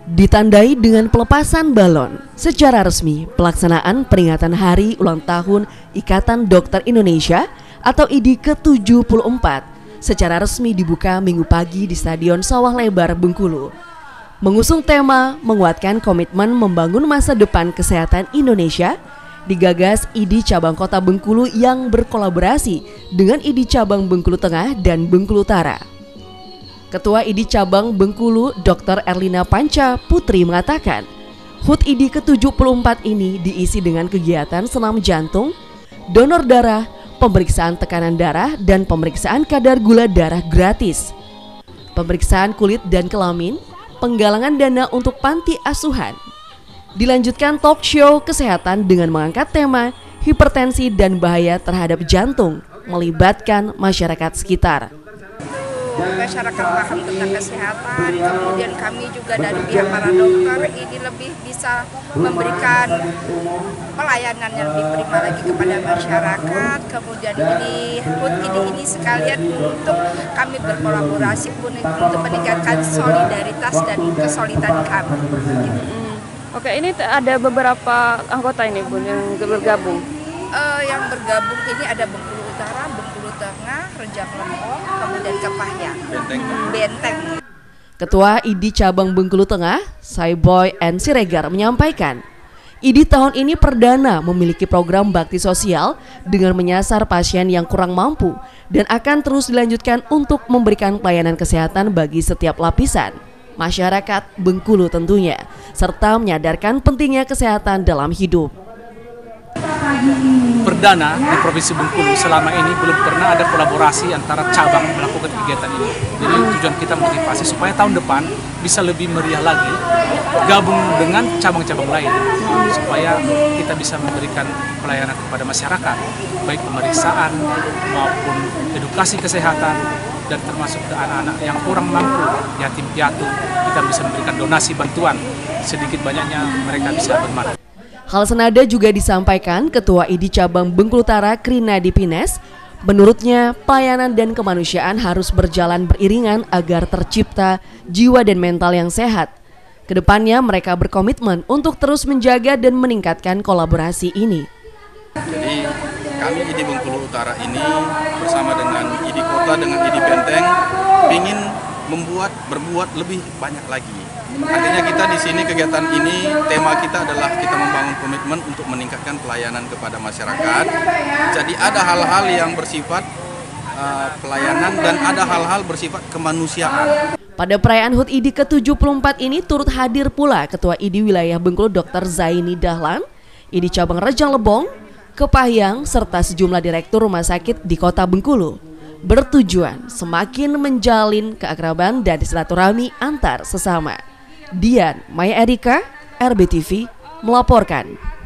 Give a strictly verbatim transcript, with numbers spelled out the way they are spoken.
Ditandai dengan pelepasan balon, secara resmi pelaksanaan peringatan Hari Ulang Tahun Ikatan Dokter Indonesia atau I D I ke tujuh puluh empat secara resmi dibuka Minggu pagi di Stadion Sawah Lebar, Bengkulu. Mengusung tema menguatkan komitmen membangun masa depan kesehatan Indonesia, digagas I D I Cabang Kota Bengkulu yang berkolaborasi dengan I D I Cabang Bengkulu Tengah dan Bengkulu Utara. Ketua I D I Cabang Bengkulu, Dokter Erlina Panca Putri mengatakan, H U T I D I ke tujuh puluh empat ini diisi dengan kegiatan senam jantung, donor darah, pemeriksaan tekanan darah, dan pemeriksaan kadar gula darah gratis. Pemeriksaan kulit dan kelamin, penggalangan dana untuk panti asuhan. Dilanjutkan talk show kesehatan dengan mengangkat tema hipertensi dan bahaya terhadap jantung, melibatkan masyarakat sekitar. Masyarakat paham tentang kesehatan, kemudian kami juga dari pihak para dokter ini lebih bisa memberikan pelayanan yang lebih prima lagi kepada masyarakat. Kemudian ini H U T I D I ini sekalian untuk kami berkolaborasi untuk meningkatkan solidaritas dan kesolidan kami. Hmm. Oke, ini ada beberapa anggota ini Bun yang bergabung. Uh, yang bergabung ini ada Bengkulu Utara, Bengkulu Tengah, Rejang Lempong, kemudian Kepahyang, Benteng. Benteng. Ketua I D I Cabang Bengkulu Tengah, Sayboy N. Siregar menyampaikan, I D I tahun ini perdana memiliki program bakti sosial dengan menyasar pasien yang kurang mampu dan akan terus dilanjutkan untuk memberikan pelayanan kesehatan bagi setiap lapisan masyarakat Bengkulu tentunya, serta menyadarkan pentingnya kesehatan dalam hidup. Perdana di Provinsi Bengkulu selama ini belum pernah ada kolaborasi antara cabang melakukan kegiatan ini. Jadi tujuan kita motivasi supaya tahun depan bisa lebih meriah lagi, gabung dengan cabang-cabang lain supaya kita bisa memberikan pelayanan kepada masyarakat, baik pemeriksaan maupun edukasi kesehatan, dan termasuk ke anak-anak yang kurang mampu, yatim piatu, kita bisa memberikan donasi bantuan, sedikit banyaknya mereka bisa bermanfaat. Hal senada juga disampaikan Ketua I D I Cabang Bengkulu Utara Krina Dipines. Menurutnya, pelayanan dan kemanusiaan harus berjalan beriringan agar tercipta jiwa dan mental yang sehat. Kedepannya mereka berkomitmen untuk terus menjaga dan meningkatkan kolaborasi ini. Jadi kami I D I Bengkulu Utara ini bersama dengan I D I Kota dengan I D I Benteng ingin membuat berbuat lebih banyak lagi. Artinya kita di sini kegiatan ini tema kita adalah kita membangun komitmen untuk meningkatkan pelayanan kepada masyarakat. Jadi ada hal-hal yang bersifat uh, pelayanan dan ada hal-hal bersifat kemanusiaan. Pada perayaan H U T I D I ke tujuh puluh empat ini turut hadir pula Ketua I D I Wilayah Bengkulu Dokter Zaini Dahlan, I D I Cabang Rejang Lebong, Kepahyang, serta sejumlah direktur rumah sakit di Kota Bengkulu, bertujuan semakin menjalin keakraban dan silaturahmi antar sesama. Dian Maya Erika, R B T V melaporkan.